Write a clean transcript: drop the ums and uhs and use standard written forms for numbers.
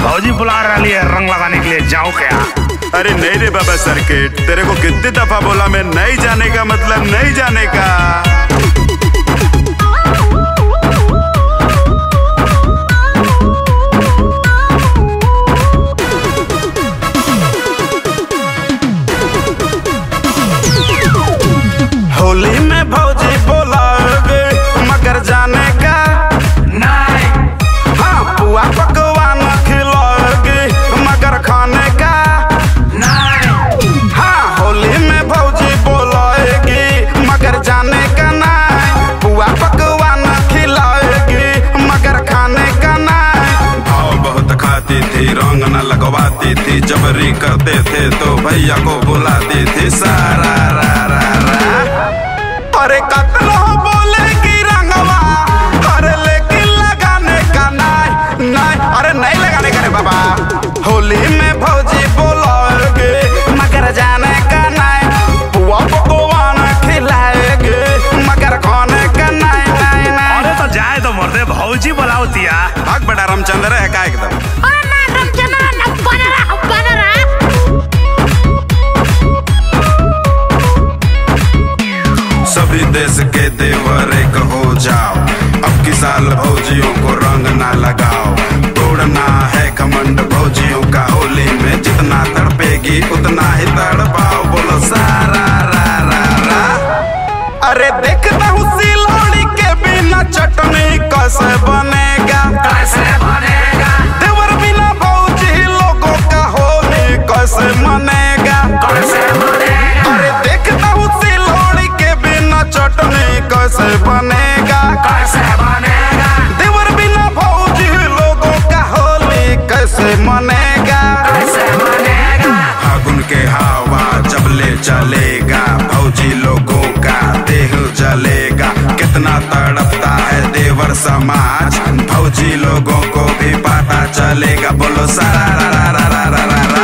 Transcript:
भौजी बुला रही है रंग लगाने के लिए, जाओ क्या? अरे नहीं रे बाबा सर्किट, तेरे को कितनी दफा बोला मैं नहीं जाने का मतलब नहीं जाने का। होली में भौजी बोलाओगे मगर जाने का नहीं। हाँ पुआ पकवान खिलाओगे मगर खाने का नहीं। हाँ होली में भौजी बोलाएगी मगर जाने का नहीं। पुआ पकवान खिलाएगी मगर खाने का नहीं। भाव बहुत खाती थी, रंग न लगवाती थी, जबरी करते थे तो भैया को बुलाती थी। सारा रा रा रा अरे कतलो बोलेगी रंगवा, अरे लेकिन लगाने का नहीं नहीं। अरे नहीं लगाने का रे बाबा। होली में भौजी बोलाएगे मगर जाने का नहीं। पुआ पकवान खिलाएगे मगर खाने का नहीं नहीं नहीं। अरे तो जाए तो मर्दे, भौजी बुलावतिया। भाग बड़ा रामचंद्र है का एकदम। सभी देश के देवर एक हो जाओ, अब की साल भौजियों को रंग ना लगाओ। तोड़ना है घमंड भौजियों का होली में, जितना तड़पेगी उतना ही तड़पाओ। बोलो सारा रा रा रा। अरे देखता हूँ सिलौड़ी के बिना चटनी कैसे बनेगा, कैसे बनेगा। देवर बिना भौजी लोगों का होली कैसे मनेगा, कैसे मनेगा। अरे देखता हूँ सिलौड़ी के बिना चटनी कैसे बनेगा, कैसे बनेगा। देवर बिना भौजी लोगों का होली कैसे मनेगा, कैसे मनेगा। फागुन के हवा जब ले चलेगा, भौजी लोगों का देह जलेगा। कितना तड़पता है देवर समाज, भौजी लोगों को भी पता चलेगा। बोलो सारा रा रा रा रा रा रा।